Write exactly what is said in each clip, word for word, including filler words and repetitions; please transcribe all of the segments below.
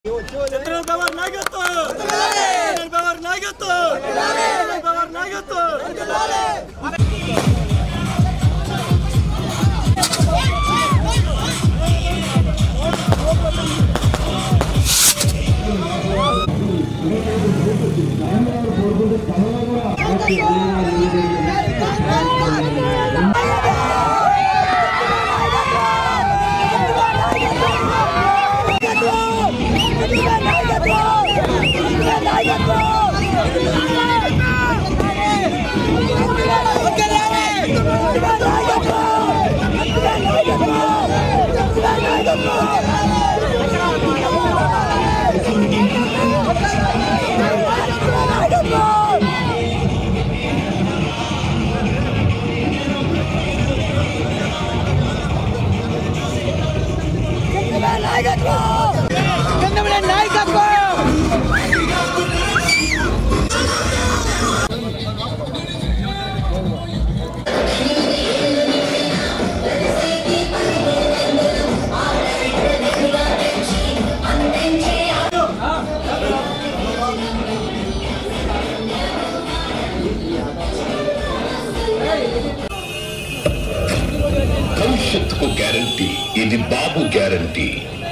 General पवार नायकत्व जनरल पवार नायकत्व जनरल पवार नायकत्व భవిష్యత్తు को గ్యారంటీ ఇది బాబు గ్యారంటీ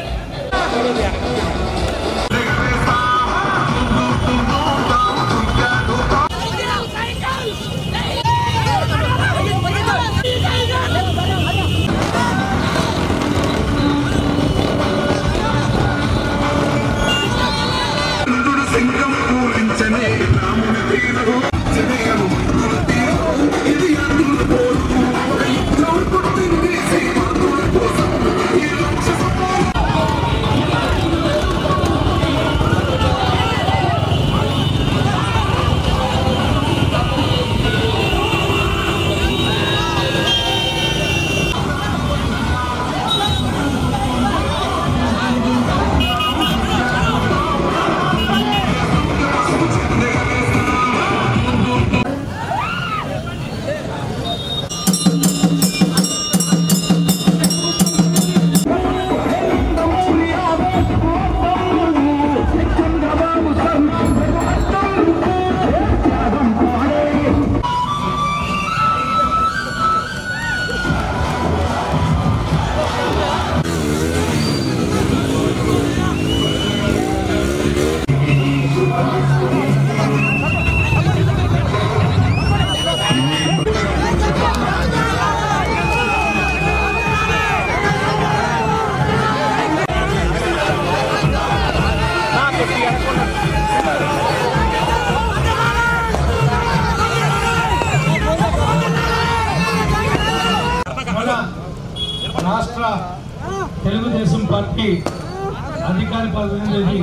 రాష్ట్ర తెలుగుదేశం పార్టీ అధికార ప్రతినిధి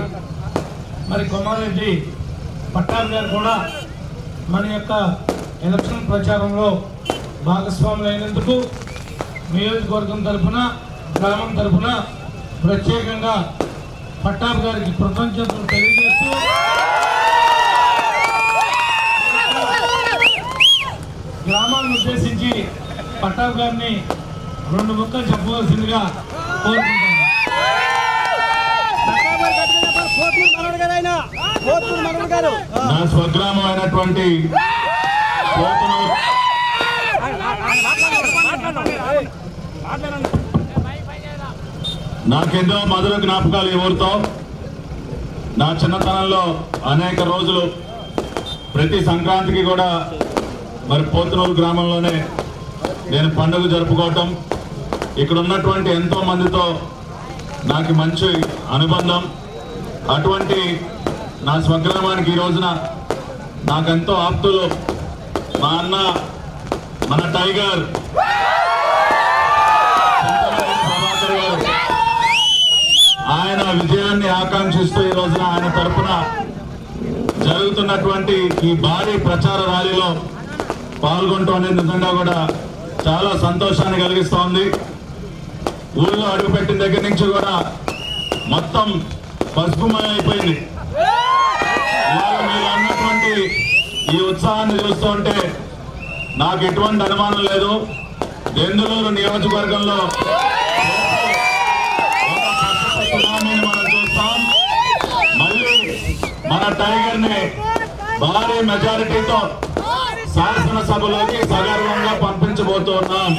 మరి కొమారెడ్డి పట్టాభి గారు కూడా మన యొక్క ఎలక్షన్ ప్రచారంలో భాగస్వాములు అయినందుకు నియోజకవర్గం తరఫున గ్రామం తరఫున ప్రత్యేకంగా పట్టాభి గారికి కృతజ్ఞతలు తెలియజేస్తూ గ్రామాలను ఉద్దేశించి పట్టాభి గారిని రెండు ముక్కలు చెప్పవలసిందిగా కోరుకుంటాను. నా స్వగ్రామం అయినటువంటి నాకెన్నో మధుర జ్ఞాపకాలు ఎవరితో నా చిన్నతనంలో అనేక రోజులు ప్రతి సంక్రాంతికి కూడా మరి పోతునూరు గ్రామంలోనే నేను పండుగ జరుపుకోవటం, ఇక్కడ ఉన్నటువంటి ఎంతో మందితో నాకు మంచి అనుబంధం. అటువంటి నా స్వగ్రామానికి ఈ రోజున నాకెంతో ఆప్తులు మా అన్న మన టైగర్ ప్రభాకర్ గారు, ఆయన విజయాన్ని ఆకాంక్షిస్తూ ఈ రోజున ఆయన తరఫున జరుగుతున్నటువంటి ఈ భారీ ప్రచార ర్యాలీలో పాల్గొంటూ అనేది నిజంగా కూడా చాలా సంతోషాన్ని కలిగిస్తోంది. ఊళ్ళో అడుగుపెట్టిన దగ్గర నుంచి కూడా మొత్తం పసుపుమయం అయిపోయింది. మీరు అన్నటువంటి ఈ ఉత్సాహాన్ని చూస్తుంటే నాకు ఎటువంటి అనుమానం లేదు. దెందులూరు నియోజకవర్గంలో సునామీని మనం చూస్తాం. మన టైగర్ ని భారీ మెజారిటీతో శాసనసభలోకి సగర్వంగా పంపించబోతున్నాం.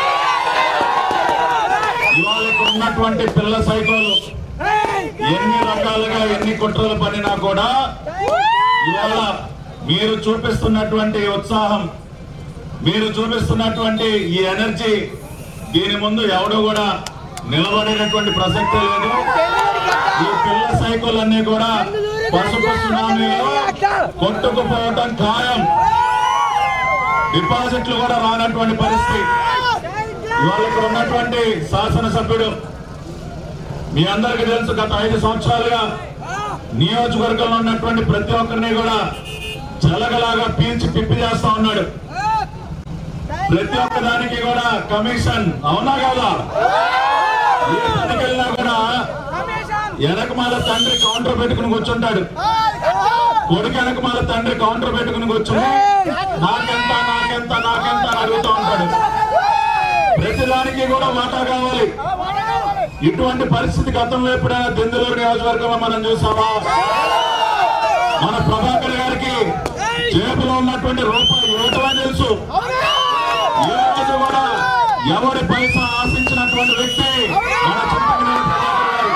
ఇవాళ ఉన్నటువంటి పిల్ల సైకోలు ఎన్ని రకాలుగా ఎన్ని కుట్రలు పడినా కూడా ఇవాళ మీరు చూపిస్తున్నటువంటి ఉత్సాహం, మీరు చూపిస్తున్నటువంటి ఈ ఎనర్జీ, దీని ముందు ఎవడు కూడా నిలబడేటటువంటి ప్రసక్తే లేదు. ఈ పిల్ల సైకోలన్నీ కూడా పసుపు సునామీలో కొట్టుకుపోవటం ఖాయం. డిపాజిట్లు కూడా రానటువంటి పరిస్థితి. ఇవాళ ఇక్కడ ఉన్నటువంటి శాసనసభ్యుడు మీ అందరికీ తెలుసు, గత ఐదు సంవత్సరాలుగా నియోజకవర్గంలో ఉన్నటువంటి ప్రతి ఒక్కరిని కూడా జలగలాగా పీల్చి పిప్పి చేస్తా ఉన్నాడు. ప్రతి ఒక్క దానికి కూడా కమిషన్, అవునా కదా? ఏ పనికి వెళ్ళినా కూడా వెనకమాల తండ్రి కౌంటర్ పెట్టుకుని కూర్చుంటాడు. కొడుకు వెనకమాల తండ్రి కౌంటర్ పెట్టుకుని కూర్చుని నాకెంత నాకెంత నాకెంత అని అడుగుతూ ఉంటాడు. ప్రతిదానికి కూడా వాటా కావాలి. ఇటువంటి పరిస్థితి గతంలో ఎప్పుడైనా దెందులూరు నియోజకవర్గంలో మనం చూసామా? మన ప్రభాకర్ గారికి జేబులో ఉన్నటువంటి రూపాయి ఇవ్వటమే తెలుసు. ఈ రోజు కూడా ఎవరి పైసా ఆశించినటువంటి వ్యక్తి మన చింతమనేని ప్రభాకర్ గారు.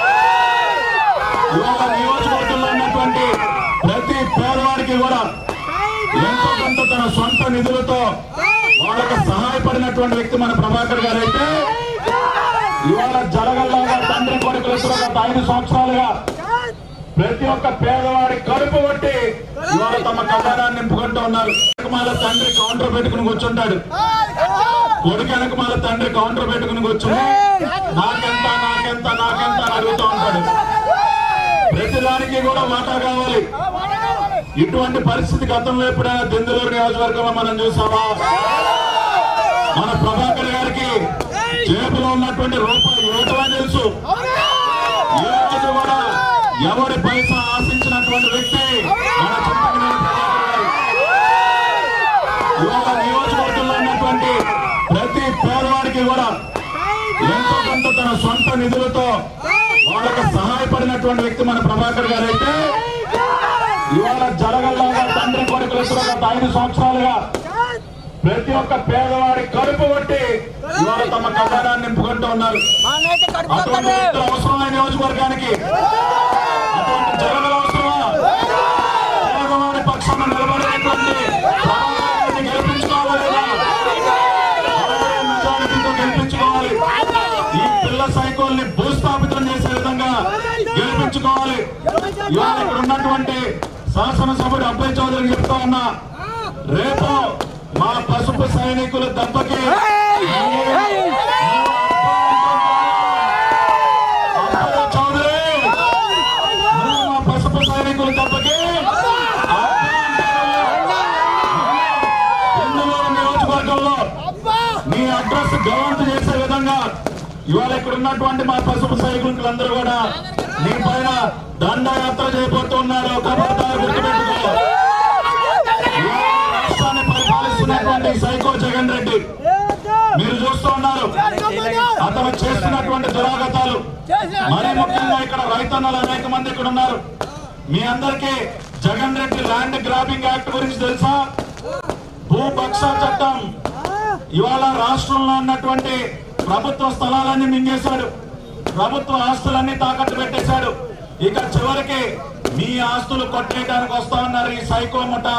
ఇవాళ నియోజకవర్గంలో ఉన్నటువంటి ప్రతి పేదవాడికి కూడా ఎంతో కొంత తన సొంత నిధులతో వాళ్ళకు సహాయపడినటువంటి వ్యక్తి మన ప్రభాకర్ గారు. అయితే ఇవాళ జలగల్లాగా తండ్రి కొడుకులు గత ఐదు సంవత్సరాలుగా ప్రతి ఒక్క పేదవాడి కడుపు కొట్టి ఇవాళ తమ ఖజానాన్ని నింపుకుంటూ ఉన్నారు. వెనకమాల తండ్రి కౌంటర్ పెట్టుకుని కూర్చుంటాడు. కొడుకు వెనకమాల తండ్రి కౌంటర్ పెట్టుకుని కూర్చుని నాకెంత నాకెంత నాకెంత అని అడుగుతూ ఉంటాడు. ప్రతిదానికి కూడా వాటా కావాలి. ఇటువంటి పరిస్థితి గతంలో ఎప్పుడైనా దెందులూరు నియోజకవర్గంలో మనం చూసామా? మన ప్రభాకర్ గారికి జేబులో ఉన్నటువంటి రూపాయి ఇవ్వటమే తెలుసు. ఈ రోజు కూడా ఎవరి పైసా ఆశించినటువంటి వ్యక్తి మన చింతమనేని ప్రభాకర్ గారు. ఇవాళ నియోజకవర్గంలో ఉన్నటువంటి ప్రతి పేదవాడికి కూడా ఎంతో కొంత తన సొంత నిధులతో వాళ్ళకు సహాయపడినటువంటి వ్యక్తి మన ప్రభాకర్ గారు. అయితే ఇవాళ జలగల్లాగా తండ్రి కొడుకులు గత ఐదు సంవత్సరాలుగా ప్రతి ఒక్క పేదవాడి కడుపు కొట్టి ఇవాళ తమ ఖజానాన్ని నింపుకుంటూ ఉన్నారు. అటువంటి వ్యక్తులు అవసరమైన నియోజకవర్గానికి అటువంటి జగన్ అవసరమా? పేదవాడి పక్షాన నిలబడేటువంటి గెలిపించుకోవాలి, మెజారిటీతో గెలిపించుకోవాలి. ఈ పిల్ల సైకోల్ని భూస్థాపితం చేసే విధంగా గెలిపించుకోవాలి. ఇవాళ ఇక్కడ ఉన్నటువంటి శాసనసభ్యుడు అబ్బాయి చౌదరికి చెప్తా ఉన్నా, రేపు మా పసుపు సైనికుల దెబ్బకి చౌదరి మా పసుపు సైనికుల దెబ్బకి దెందులూరు నియోజకవర్గంలో నీ అడ్రస్ గవంతు చేసే విధంగా ఇవాళ ఇక్కడ ఉన్నటువంటి మా పసుపు సైనికులందరూ కూడా నీ పైన దండయాత్ర చేయబోతున్నారు. ఖబర్దార్ గుర్తుపెట్టుకో. రాష్ట్రాన్ని పరిపాలిస్తున్నటువంటి సైకో జగన్ రెడ్డి మీరు చూస్తూ ఉన్నారు. అతను చేస్తున్నటువంటి దురాగతాలు, మరి ముఖ్యంగా ఇక్కడ రైతన్నలు అనేక మంది ఇక్కడ ఉన్నారు. మీ అందరికీ Jagan Reddy land grabbing act గురించి తెలుసా? భూభక్ష చట్టం. ఇవాళ రాష్ట్రంలో ఉన్నటువంటి ప్రభుత్వ స్థలాలన్నీ మింగేశాడు. ప్రభుత్వ ఆస్తులన్నీ తాకట్టు పెట్టేశాడు. ఇక చివరికి మీ ఆస్తులు కొట్టేయడానికి వస్తా ఉన్నారు ఈ సైకో ముఠా.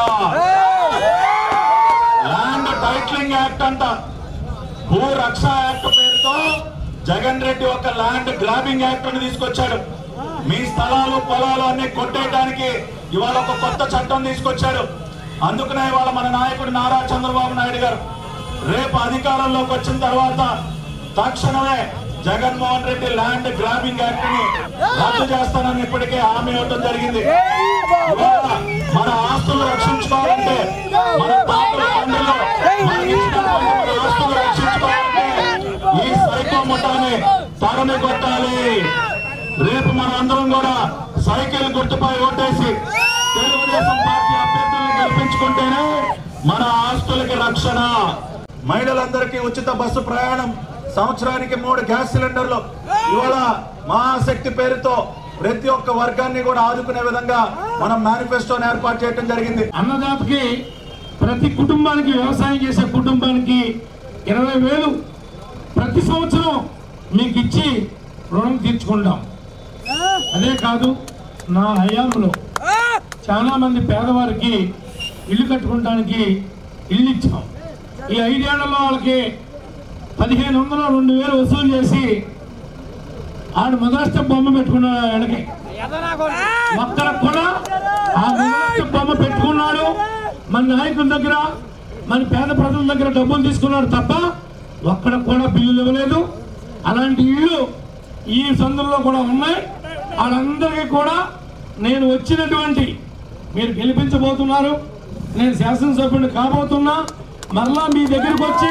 ల్యాండ్ టైటిలింగ్ యాక్ట్ అంట, భూ రక్ష యాక్ట్ పేరుతో జగన్ రెడ్డి ఒక ల్యాండ్ గ్రాబింగ్ యాక్ట్ అని తీసుకొచ్చాడు. మీ స్థలాలు పొలాలు అన్ని కొట్టేయడానికి ఇవాళ ఒక కొత్త చట్టం తీసుకొచ్చాడు. అందుకనే ఇవాళ మన నాయకుడు నారా చంద్రబాబు నాయుడు గారు రేపు అధికారంలోకి వచ్చిన తర్వాత తక్షణమే Jaganmohan Reddy land grabbing act ని రద్దు చేస్తానని ఇప్పటికే హామీ ఇవ్వడం జరిగింది. మన ఆస్తులు రక్షించుకోవాలంటే, మన తాతల తండ్రులు మనకిచ్చినటువంటి ఆస్తులు రక్షించుకోవాలంటే ఈ సైకో ముఠాని తరమి కొట్టాలి. రేపు మన అందరం కూడా సైకిల్ గుర్తుపై ఓటేసి తెలుగుదేశం పార్టీ అభ్యర్థుల్ని గెలిపించుకుంటేనే మన ఆస్తులకి రక్షణ. మహిళలందరికీ ఉచిత బస్సు ప్రయాణం, సంవత్సరానికి మూడు గ్యాస్ సిలిండర్లు. ఇవాళ మహాశక్తి పేరుతో ప్రతి ఒక్క వర్గాన్ని కూడా ఆదుకునే విధంగా మనం మేనిఫెస్టోని ఏర్పాటు చేయడం జరిగింది. అన్నదాతకి ప్రతి కుటుంబానికి, వ్యవసాయం చేసే కుటుంబానికి ఇరవై వేలు ప్రతి సంవత్సరం మీకు ఇచ్చి రుణం తీర్చుకుంటాం. అదే కాదు, నా హయాంలో చాలా మంది పేదవారికి ఇల్లు కట్టుకోవడానికి ఇల్లు ఇచ్చాం. ఈ ఐదేళ్లలో వాళ్ళకి పదిహేను వందలు రెండు వేలు వసూలు చేసి ఆడు మొదలష్ట బొమ్మ పెట్టుకున్నాడు. ఆయనకి ఒక్కడ కూడా ఆ మొదలష్ట బొమ్మ పెట్టుకున్నాడు. మన నాయకుల దగ్గర, మన పేద ప్రజల దగ్గర డబ్బులు తీసుకున్నాడు తప్ప ఒక్కడ కూడా బిల్లులు ఇవ్వలేదు. అలాంటి ఇళ్ళు ఈ సందులో కూడా ఉన్నాయి. వాళ్ళందరికీ కూడా నేను వచ్చినటువంటి, మీరు గెలిపించబోతున్నారు, నేను శాసనసభ్యుడిని కాబోతున్నా, మరలా మీ దగ్గరకు వచ్చి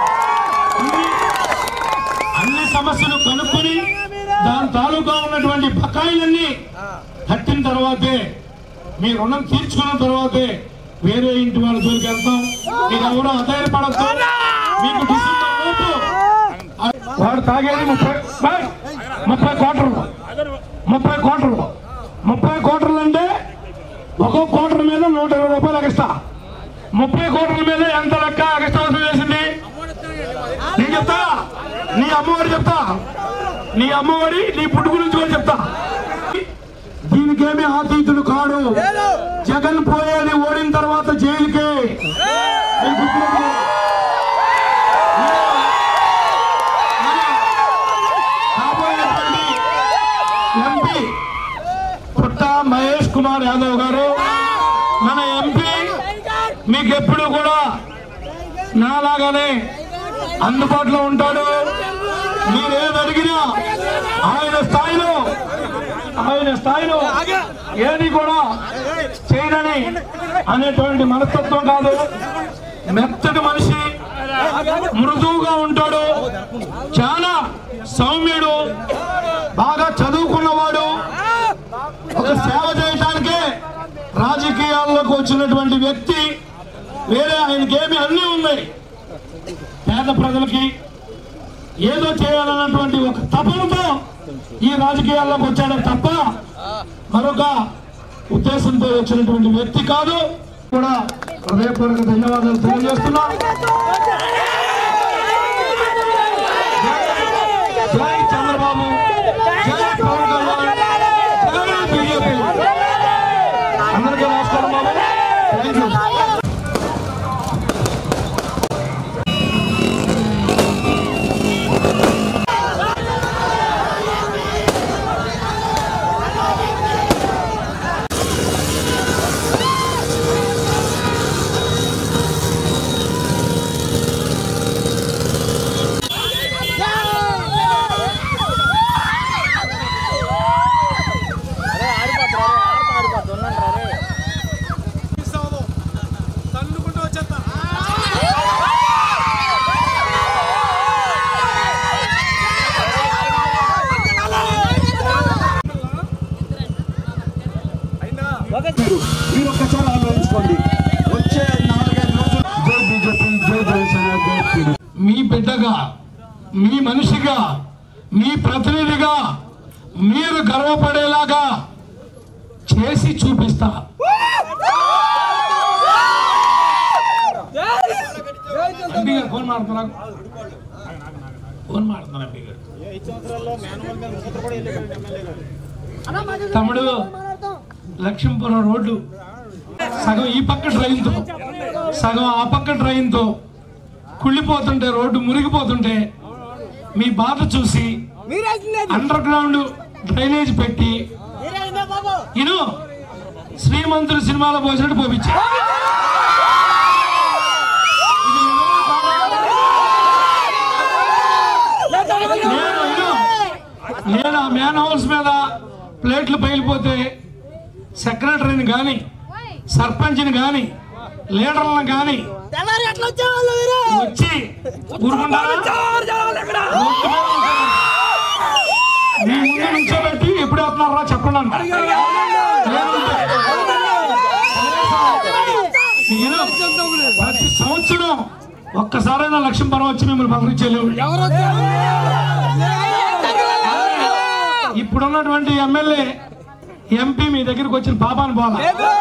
అన్ని సమస్యలు కనుక్కొని దాని తాలూకా ఉన్నటువంటి బకాయిలన్నీ కట్టిన తర్వాతే, మీ రుణం తీర్చుకున్న తర్వాతే వేరే ఇంటి వాళ్ళ జోలికి వెళ్తాం. మీరు ఎవరో అధైర్యపడద్దు. మీకు డిసెంబర్ లోపు వాడు తాగేది ముప్పై ముప్పై కోటర్లు ముప్పై కోటర్లు ముప్పై కోటర్లు అంటే ఒక్కొక్క కోటర్ మీద నూట ఇరవై రూపాయలు ఎక్స్ట్రా. ముప్పై కోటర్ల మీద ఎంత లెక్క ఎక్స్ట్రా వసూలు చేసింది నేను చెప్తా. నీ అమ్మఒడి చెప్తా, నీ అమ్మఒడి నీ పుట్టు గురించి కూడా చెప్తా. దీనికేమీ ఆతీతుడు కాడు. జగన్ పోయేది ఓడిన తర్వాత జైలుకే. కాబోయేటువంటి ఎంపీ పుట్ట మహేష్ కుమార్ యాదవ్ గారు, మన ఎంపీ మీకు ఎప్పుడు కూడా నాలాగానే అందుబాటులో ఉంటాడు. మీరేది అడిగినా ఆయన స్థాయిలో ఆయన స్థాయిలో ఏది కూడా చేయనని అనేటువంటి మనస్తత్వం కాదు. మెత్తటి మనిషి, మృదువుగా ఉంటాడు, చాలా సౌమ్యుడు, బాగా చదువుకున్నవాడు. ఒక సేవ చేయటానికే రాజకీయాల్లోకి వచ్చినటువంటి వ్యక్తి. వేరే ఆయనకేమి అన్నీ ఉన్నాయి. పేద ప్రజలకి ఏదో చేయాలన్నటువంటి ఒక తపనతో ఈ రాజకీయాల్లోకి వచ్చాడే తప్ప మరొక ఉద్దేశంతో వచ్చినటువంటి వ్యక్తి కాదు. కూడా హృదయపూర్వక ధన్యవాదాలు తెలియజేస్తున్నా. జై చంద్రబాబు, జై పవన్ కళ్యాణ్, జై బీజేపీ. అందరికీ నమస్కారం బాబు. Thank you. మీరు ఒక్కసారి ఆలోచించుకోండి. వచ్చే నాలుగైదు రోజులు జై బీజేపీ, జై జనసేన. మీ బిడ్డగా, మీ మనిషిగా, మీ ప్రతినిధిగా మీరు గర్వపడేలాగా చేసి చూపిస్తా. ఎంపీ గారు ఫోన్ మాడుతున్నా ఫోన్ మాడుతున్నా ఎంపీ గారు. తమ్ముడు, లక్ష్మీపురం రోడ్డు సగం ఈ పక్క డ్రైన్తో సగం ఆ పక్క డ్రైన్తో కుళ్ళిపోతుంటే, రోడ్డు మురిగిపోతుంటే మీ బాధ చూసి అండర్ గ్రౌండ్ డ్రైనేజ్ పెట్టి ఇను శ్రీమంతుడు సినిమాలో పోసినట్టు పోపించా. నేను ఆ మ్యాన్ హౌస్ మీద ప్లేట్లు పగిలిపోతే సెక్రటరీని కానీ, సర్పంచ్ని కానీ, లీడర్లను కానీ వచ్చి మీ ముందు నుంచోబెట్టి ఎప్పుడు వస్తున్నారా చెప్పండి అంట. ప్రతి సంవత్సరం ఒక్కసారైనా లక్ష్మీపురం వచ్చి మిమ్మల్ని పలకరించలేవు. ఇప్పుడున్నటువంటి ఎమ్మెల్యే ఎంపీ మీ దగ్గరికి వచ్చిన పాపాన్ని పోలా.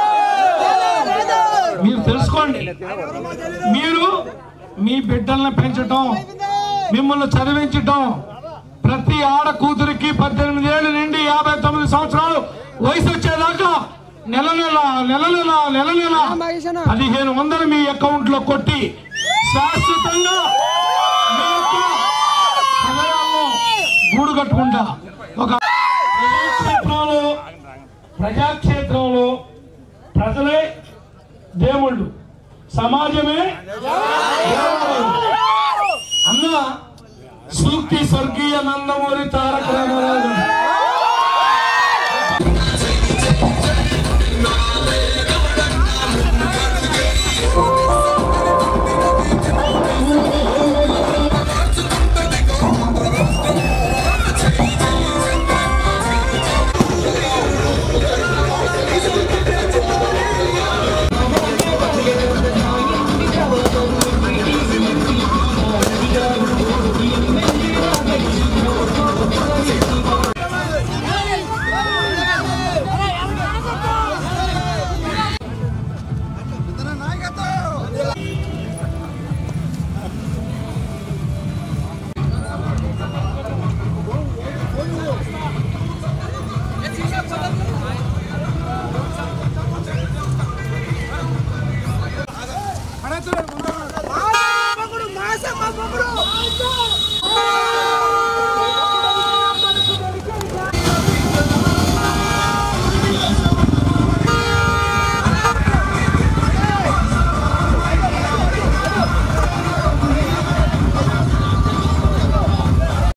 మీరు తెలుసుకోండి, మీరు మీ బిడ్డల్ని పెంచటం, మిమ్మల్ని చదివించటం, ప్రతి ఆడ కూతురికి పద్దెనిమిది ఏళ్ళు నుండి యాభై తొమ్మిది సంవత్సరాలు వయసు వచ్చేదాకా నెల నెల నెల నెల నెల నెల పదిహేను వందలు మీ అకౌంట్ లో కొట్టి శాశ్వతంగా మీ యొక్క హృదయాల్లో గూడు కట్టుకుంటా. ఒక ప్రజాక్షేత్రంలో ప్రజాక్షేత్రంలో ప్రజలే దేవుళ్ళు, సమాజమే అన్న సూక్తి స్వర్గీయ నందమూరి తారక రామారావు.